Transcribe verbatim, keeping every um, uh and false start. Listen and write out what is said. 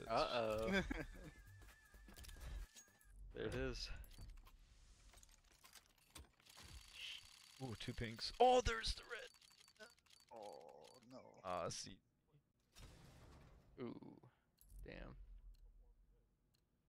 Uh-oh. There it is. Ooh, two pinks. Oh, there's the red. Oh no. Ah, uh, see. Ooh. Damn.